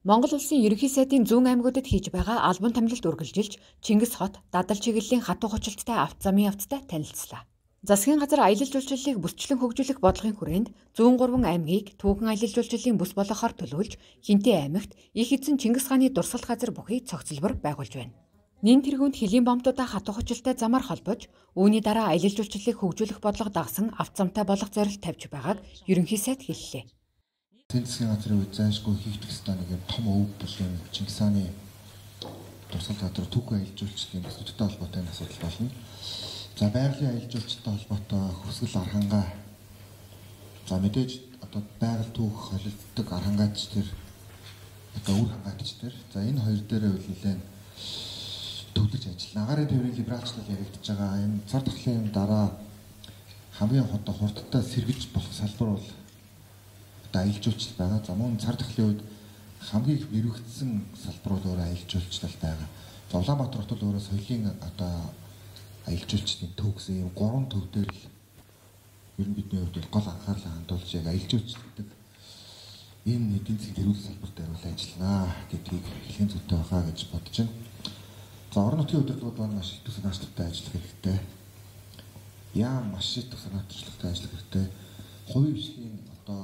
Монгол улсын ерөнхий сайдын зүүн аймагуудад хийж байгаа албан томилолт үргэлжилж, Чингис хот, дадал чиглэлийн хатуу хочилттай авто замын явцтай танилцлаа. Засгийн газар аялал жуулчлалыг бүсчлэн хөгжүүлэх бодлогын хүрээнд зүүн 3 аймгийг түүхэн аялал жуулчлалын бүс болгохоор төлөвлөж, Хинтээ аймагт их эзэн Чингис хааны дурсгал газар бүхий цогцлбор байгуулж байна. Нин тэргуунд хөлийн бомтуудаа хатуу хочилттой замаар холбож, үүний дараа аялал жуулчлалыг хөгжүүлэх бодлого дагсан автозамтай болох зорилт тавьж байгааг ерөнхий сайд хэллээ. Тэн засгийн газрын үед зайлшгүй хийгдэх ёстой нэг том өв бүлээн Чингис хааны дурсгал газар түүхэн аялал жуулчлалын төсөлттэй холбоотой асуудал болно. За байгалийн аялал жуулчлалтай холбоотой хүсгэл архангаа. За мэдээж одоо байгаль түүх холилддог архангаач тэр одоо үр хангаач тэр. За энэ хоёр дээрээ нэлээд төвлөж ажиллана. Агаарын тээврийн либералчлал яригдж байгаа. Энэ цар тахлын дараа хамгийн одоо хурдтай сэргийлж болох салбар бол одоо аялал жуулчлал байгаа. За мөн цар тахлын үед хамгийн их нэрвэгдсэн салбар бол өөрөө аялал жуулчлал байгаа. За Улаанбаатар хот бол өөрөө соёлын одоо аялал жуулчлалын төв гэсэн ийм 3 төв дээр л ер нь бидний хувьд гол анхаарлаа хандуулж яг аялал жуулчлал гэдэг энэ эдийн засгийн төрөлх салбар дээр бол ажилланаа гэдгийг хэлхийн зүйтэй байгаа гэж бодож байна. За орон нутгийн удирдлагууд маань маш их санаачлалтай ажиллах хэрэгтэй. Яа маш их санаачлалтай ажиллах хэрэгтэй. Хувийн хвшлийн одоо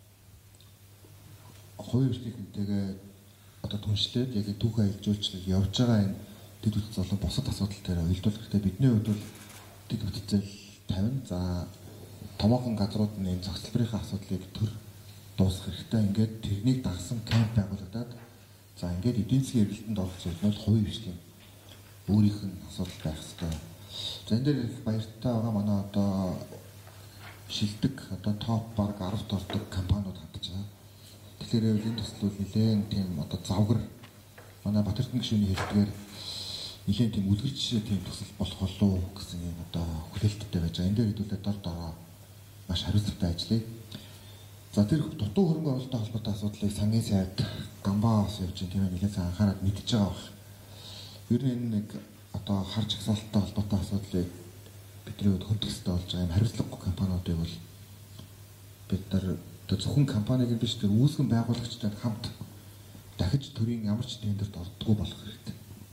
хувийн хвшлийнхэнтэйгээ одоо түншлээд яг түүхэн аялал жуулчлал явж байгаа энэ дэд бүтцэл болон бусад асуудал дээр уялдуулах хэрэгтэй. Бидний хувьд бол дэд бүтцэл 50. За томоохон газрууд нь энэ зохицлборынхаа асуудлыг төр дуусгах хэрэгтэй. Ингээд тэрнийг дагсан камп байгуулагдаад за ингээд эдийн засгийн эргэлтэнд оролцох зүйл нь хувийн хвшлийн өөрийнх нь асуудал байх хэрэгтэй. За энэ дээр их баяртай байгаа манай одоо шилдэг одоо топ баг 10-т ордог компаниуд хандж байгаа. Тэгэхээр энэ төсөл бол нэлээд тийм одоо завгар манай Батэрдэн гишүүний хэлдгээр нэлээд тийм үлгэрч тийм төсөл болох болов гэсэн юм одоо хүлээлттэй байж байгаа. Энэ дээр хэдүүлээ дор дороо маш хариуцлагатай ажиллая. За тэр дутуу хөрөнгө оруулалттай холбоотой асуудлыг сангийн сайд гамбаа ус явж байгаа тийм нэлээд анхаарал мэдж байгаа баг. Ер нь энэ нэг одоо харж хасаалттай холбоотой асуудлыг бидний хувьд хөндөх хэрэгтэй болж байгаа юм хариуцлагагүй компаниудыг бол бид нар зөвхөн компаниг биш тэр үүсгэн байгуулагчтай хамт дахиж төрийн ямар ч тендерт ордоггүй болох хэрэгтэй.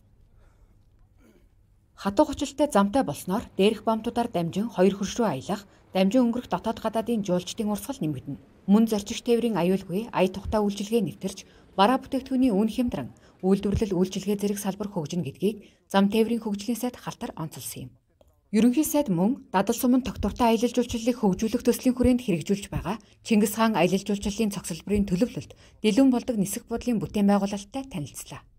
Хатуу хочилттой замтай болсноор дээрх бомтуудаар дамжин 2 хөрш рүү аялах, дамжин өнгөрөх дотоод гадаадын жуулчдын урсгал нэмэгдэнэ. Мөн зорчих тээврийн аюулгүй, ая тухтай үйлчилгээ нэвтэрч, бараа бүтээгдэхүүний үн хямдран, үйлдвэрлэл үйлчилгээ зэрэг салбар хөгжинэ гэдгийг зам тээврийн хөгжлийн сайд халтар онцолсон юм. Ерөнхий сайд мөн дадал сумын тогтвортой аялал жуулчлалыг хөгжүүлэх төслийн хүрээнд хэрэгжүүлж байгаа Чингис хаан аялал жуулчлалын цогцлборын төлөвлөлт, дэлгүүн болдог нисэх бодлын бүтээн байгуулалттай танилцлаа.